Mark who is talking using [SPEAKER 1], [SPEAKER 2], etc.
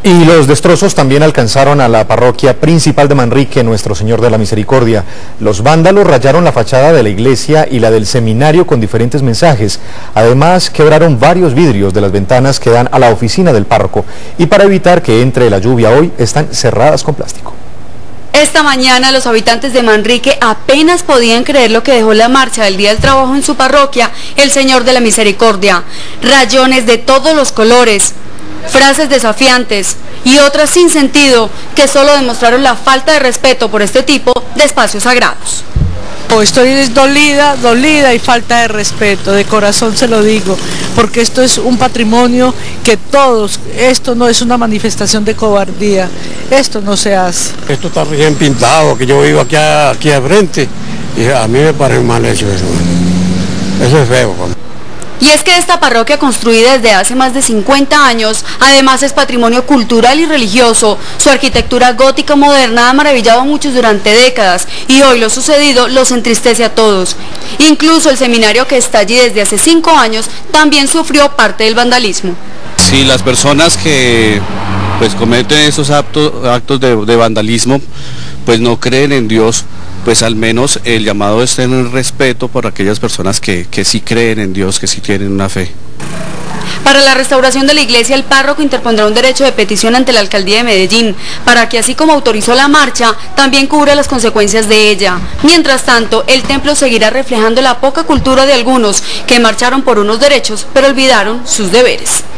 [SPEAKER 1] Y los destrozos también alcanzaron a la parroquia principal de Manrique, Nuestro Señor de la Misericordia. Los vándalos rayaron la fachada de la iglesia y la del seminario con diferentes mensajes. Además, quebraron varios vidrios de las ventanas que dan a la oficina del párroco. Y para evitar que entre la lluvia hoy, están cerradas con plástico.
[SPEAKER 2] Esta mañana los habitantes de Manrique apenas podían creer lo que dejó la marcha del Día del Trabajo en su parroquia, el Señor de la Misericordia. Rayones de todos los colores, frases desafiantes y otras sin sentido que solo demostraron la falta de respeto por este tipo de espacios sagrados.
[SPEAKER 3] Estoy dolida y falta de respeto, de corazón se lo digo, porque esto es un patrimonio que todos, esto no es una manifestación de cobardía, esto no se hace.
[SPEAKER 4] Esto está bien pintado, que yo vivo aquí al frente y a mí me parece mal hecho eso. Eso es feo.
[SPEAKER 2] Y es que esta parroquia, construida desde hace más de 50 años, además es patrimonio cultural y religioso. Su arquitectura gótica moderna ha maravillado a muchos durante décadas y hoy lo sucedido los entristece a todos. Incluso el seminario que está allí desde hace 5 años también sufrió parte del vandalismo.
[SPEAKER 5] Si las personas que cometen esos actos de vandalismo pues no creen en Dios, pues al menos el llamado es tener respeto por aquellas personas que sí creen en Dios, que sí tienen una fe.
[SPEAKER 2] Para la restauración de la iglesia, el párroco interpondrá un derecho de petición ante la alcaldía de Medellín, para que así como autorizó la marcha, también cubra las consecuencias de ella. Mientras tanto, el templo seguirá reflejando la poca cultura de algunos que marcharon por unos derechos, pero olvidaron sus deberes.